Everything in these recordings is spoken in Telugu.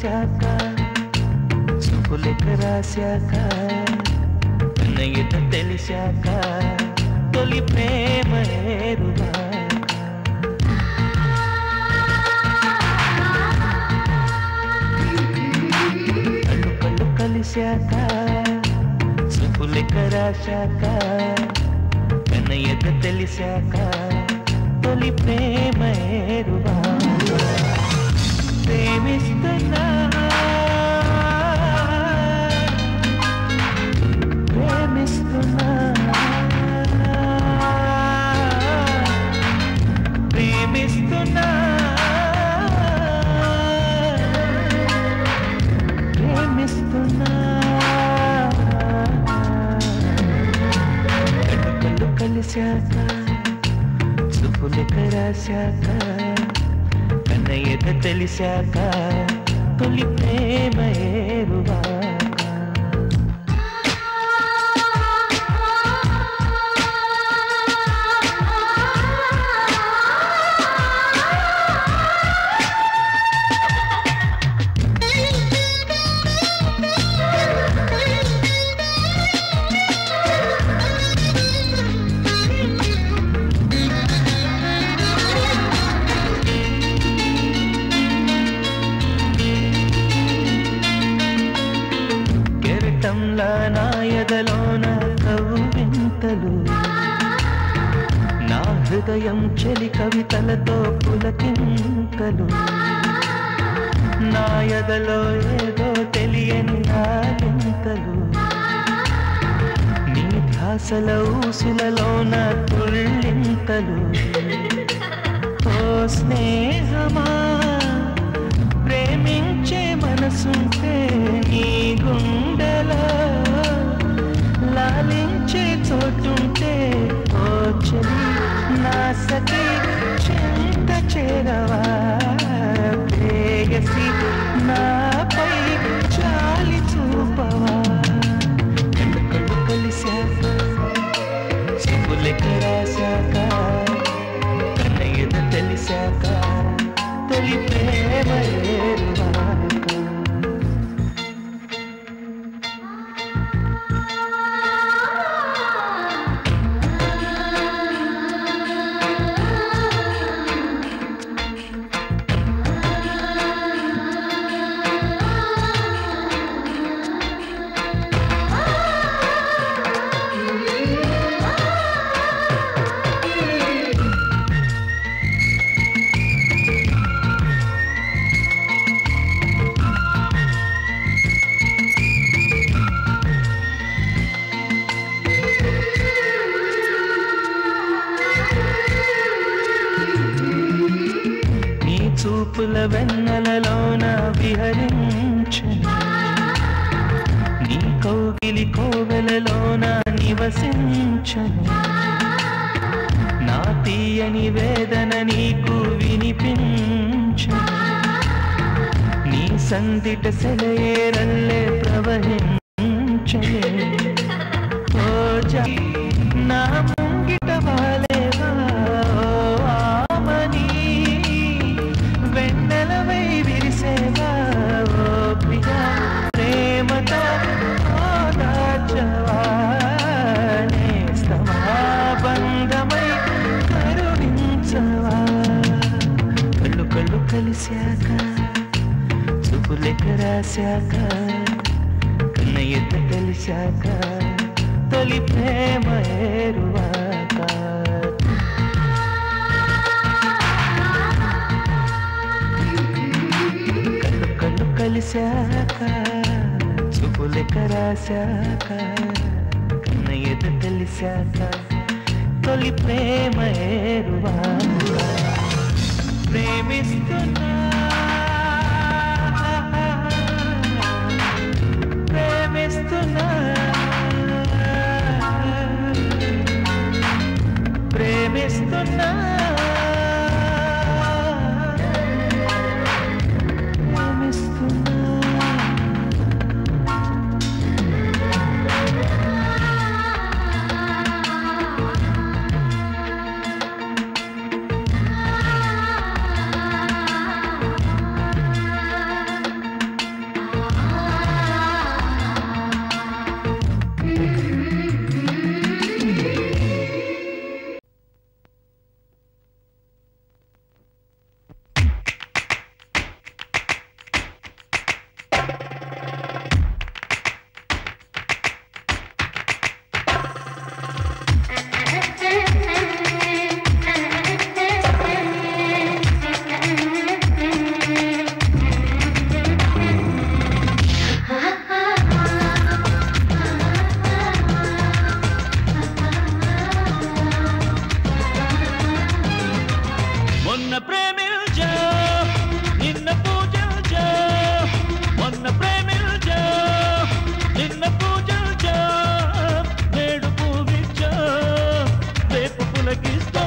కలిశాక చూపులెక్క రాశాక కన్నయ్యత తెలిశాక తొలి ప్రేమ ఏరుగా కళ్ళు కళ్ళు కలిశాక చూపులెక్క రాశాక కన్నయ్యత తెలిశాక తొలి ప్రేమ ఏరుగా ప్రేమిస్తున్నా ప్రేమిస్తున్నా ప్రేమిస్తున్నా ప్రేమిస్తున్నా కళ్ళు కళ్ళు కలిశాక చూపులెక్క రాశాక కన్నయ్యత తెలిశాక తొలి ప్రేమ ఏరువాక నా ఎదలోన కవ్వింతలు నా హృదయం చెలి కవితలతో పులకింతలు నా ఎదలో ఏదో తెలియని నాలింతలు నీ ధ్యాసల ఊసులలోన తుళ్ళింతలు ఓ స్నేహమా ప్రేమించే మనసుంటే నీ గుండెలో లాలించే చోటుంటే ఓ చెలి నా సఖి చెంత చేరవా ప్రేయసి నాపై చాలి చూపవా కళ్ళు కళ్ళు కలిశాక చూపులెక్క రాశాక కన్నయ్యత తెలిశాక తొలి ప్రేమ ఏరువాక చూపుల వెన్నెలలోన విహరించను నీ కౌగిలి కోవెలలోన నివసించను నా తీయని వేదన నీకు వినిపించను నీ సందిట సెలయేరల్లే ప్రవహించలే ఓ నా ముంగిట వాలేవా ఆమని వెన్నెలవై విరిసేవా ఓ ప్రియా ప్రేమతో దాచవా నేస్తమా బంధమై కరుణించవా కళ్ళు కళ్ళు కలిశాక చూపులెక్క రాశాక కన్నయ్యత తెలిశాక తొలి ప్రేమ ఏరువాక కళ్ళు కళ్ళు కలిశాక చూపులెక్క రాశాక కన్నయ్యత తెలిశాక తొలి ప్రేమ ఏరువాక ప్రేమిస్తున్నా ప్రేమిస్తున్నా ప్రేమిస్తున్నా ప్రేమించా నిన్న పూజించా మొన్న ప్రేమించా నిన్న పూజించా నేడు పూజించా రేపు పులకిస్తా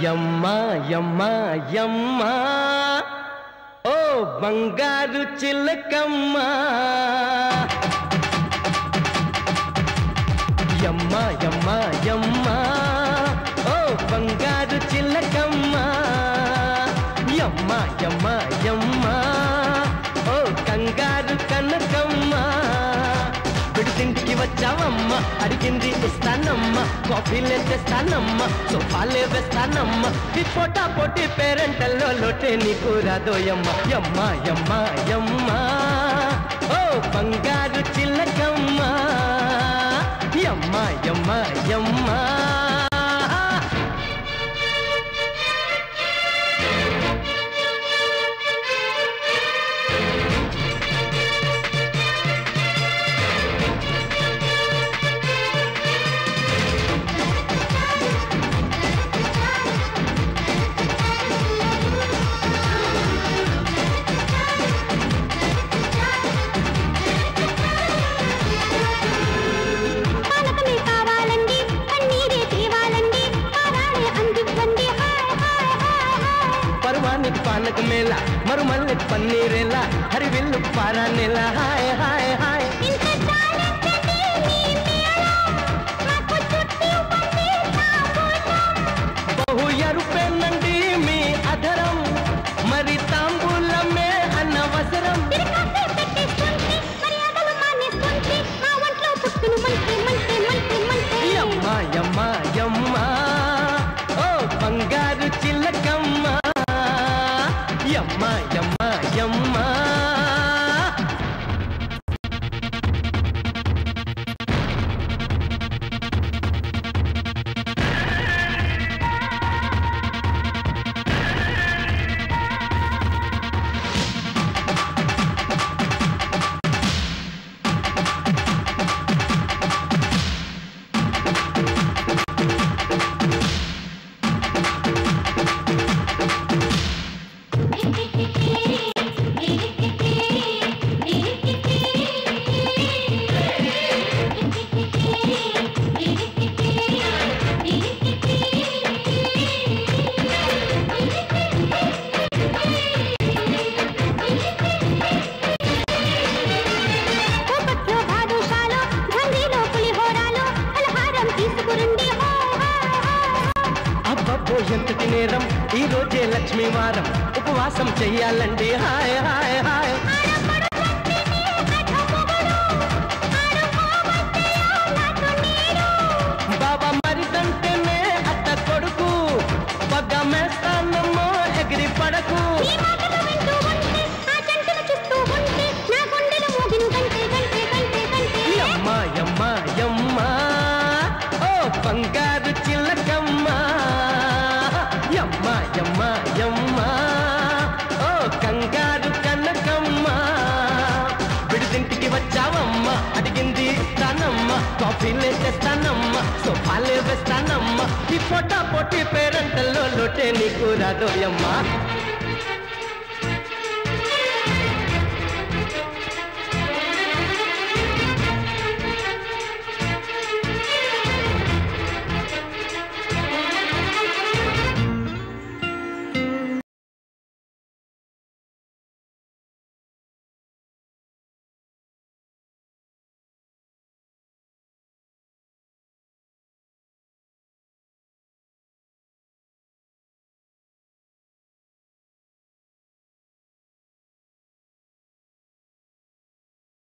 యమ్మా యమ్మా యమ్మా ఓ బంగారు చిలకమ్మ యమ్మా యమ్మా యమ్మా ఓ బంగారు చిలకమ్మ యమ్మా యమ్మా యమ్మా ఓ కంగారు కనకమ్మ విడితింటికి వచ్చావమ్మ అడిగింది ఇస్తానమ్మ కాఫీలే తెస్తానమ్మ సోఫాలే వేస్తానమ్మ ఈ పోటా పోటీ పేరెంటల్లో లోటే నీకు రాదోయమ్మ యమ్మా యమ్మా యమ్మా ఓ బంగారు చిలకమ్మ యమ్మా యమ్మా యమ్మా पानक मेला मरुमल्ले पन्नीरेला हरिविल्लु पारानेला हाय हाय हाय बहु ఎరుపే నండి మీ అధరం మరి తాంబూలమే అనవసరం యమ్మా యమ్మా యమ్మా ఓ బంగారు చిలకమ్మ యమ్మా యమ్మా యమ్మా ఎంతటి నేరం ఈ రోజే లక్ష్మీ వారం ఉపవాసం చెయ్యాలండి హాయ్ హాయ్ హాయ్ బాబా మరిదంటేనే అత్త కొడుకు పగ్గ మేస్తానమ్మో ఎగిరి పడకు యమ్మా యమ్మా యమ్మా ఓ బంగారు చిలకమ్మ యమ్మా యమ్మా యమ్మా ఓ కంగారు కనకమ్మ విడిదింటికి వచ్చావమ్మ అడిగింది ఇస్తానమ్మ కాఫీలే తెస్తానమ్మ సోఫాలే వేస్తానమ్మ ఈ పోటా పోటీ పేరెంటల్లో లోటే నీకు రాదోయమ్మ